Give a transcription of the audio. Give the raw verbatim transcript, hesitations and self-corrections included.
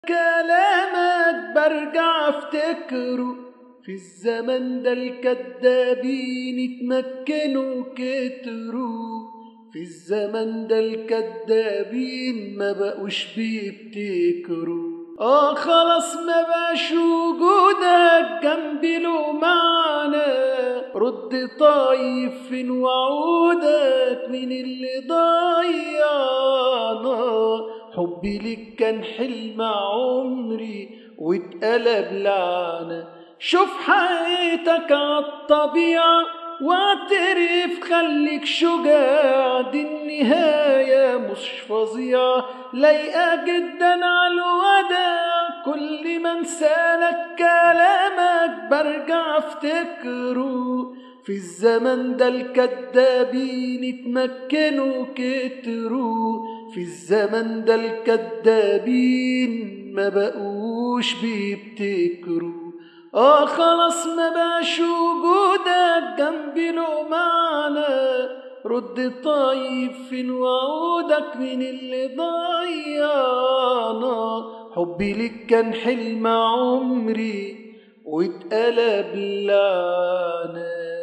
كلامك برجع افتكره، في الزمن ده الكدابين اتمكنوا كتروا، في الزمن ده الكدابين ما بقوش بيبتكروا. اه خلاص ما بقاش وجودك جنبي له معنى، رد طيب فين وعودك من اللي ضيعنا. حبي ليك كان حلم عمري واتقلب لعنة، شوف حقيقتك عالطبيعة واعترف خليك شجاع، دي النهاية مش فظيعة لايقة جدا عالوداع. كل ما انسالك كلامك برجع افتكره، في الزمن ده الكدابين اتمكنوا كتروا، في الزمن ده الكدابين ما بقوش بيبتكروا. اه خلاص ما بقاش وجودك جنبي له معنى، رد طيب فين وعودك من اللي ضيعنا. حبي ليك كان حلم عمري واتقلب لعنة.